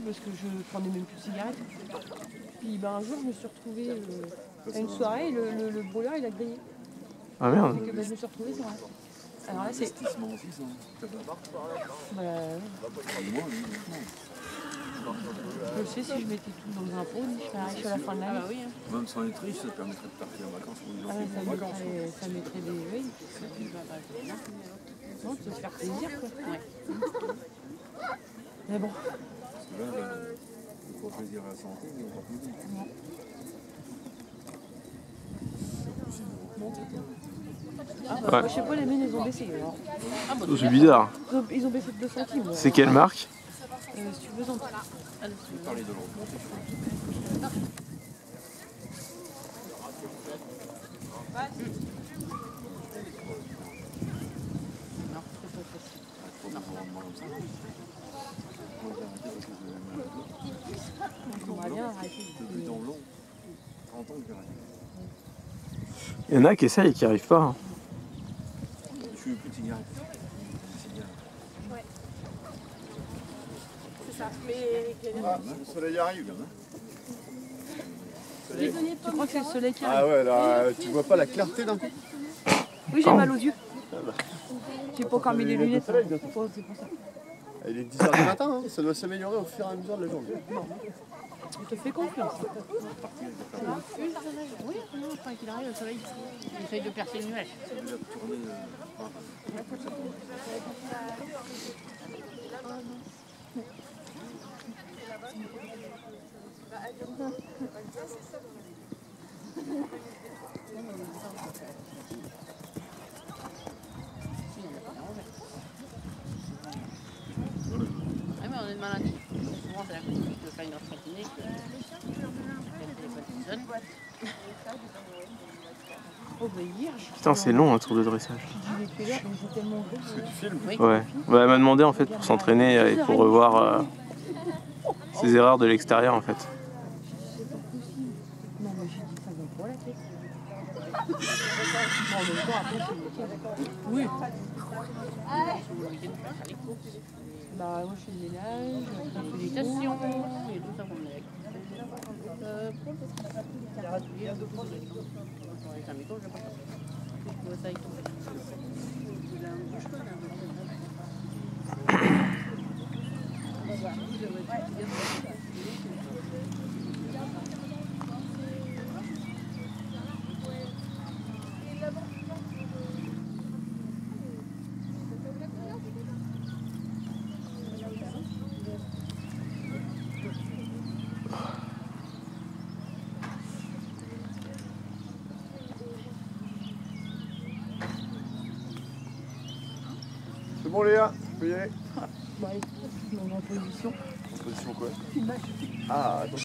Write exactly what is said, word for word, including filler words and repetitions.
parce que je prenais même plus de cigarettes. Puis ben, un jour, je me suis retrouvée euh, à une soirée et le, le, le brûleur il a grillé. Ah merde. Donc, ben, je me suis retrouvée sans rien. Alors là, c'est. Bah, je sais, si je mettais tout dans un pot, je serais arrivée à la fin de l'année. Ah bah oui, hein. Même sans être riche, ça permettrait de partir en vacances pour les gens ah, qui ça, vont en vacances. mettrait, ça mettrait des. Oui. Non, de se faire plaisir, quoi. Ouais. Mais bon. Parce que là, le pour plaisir à la santé, il est encore plus vite. Ah bah, Ouais. moi, je sais pas, les miennes, ils ont baissé. Alors. Ah, bah, c'est bizarre. Ils ont, ils ont baissé de deux centimes. C'est quelle marque? euh, Si tu veux, en parler. Je vais parler de l'autre. Non, c'est pas facile. On va bien arrêter. De but en long, trente ans que j'ai arrêté. Il y en a qui essayent et qui arrivent pas. Hein. Je suis plus de cigarette. Ouais. C'est ça. Mais Ah, le soleil arrive. Hein. Tu crois que c'est le soleil qui arrive? Ah ouais, là, tu vois pas la clarté d'un coup? Oui, j'ai mal aux yeux. J'ai pas encore mis des lunettes. C'est pour ça. Il est dix heures du matin, hein. Ça doit s'améliorer au fur et à mesure de la journée. Je te fais confiance. oui, non, enfin qu'il arrive, le soleil, il essaye de percer le nuage. Ça a déjà tourné. Euh... Ah mais on est de maladie. Souvent c'est la clinique, le faire une autre clinique. Oh bah hier, Putain, c'est long un tour de dressage. j'ai dit les là, j'ai tellement gros. Parce que tu filmes. Oui. Ouais. Bah, elle m'a demandé en fait pour s'entraîner et pour revoir euh, ses erreurs de l'extérieur en fait. Non, mais j'ai dit ça va pas la tête. Bon, en même temps, après, c'est le week-end. Oui. Bah, moi, je fais le ménage, après, je fais les Méditation, cours. et tout ça qu'on est. Euh, avec un micro, je sais pas. Je vois ça avec ton. C'est bon, Léa, tu peux y aller. Bon, allez, on est en position. En position quoi? Filmage. Ah, attends.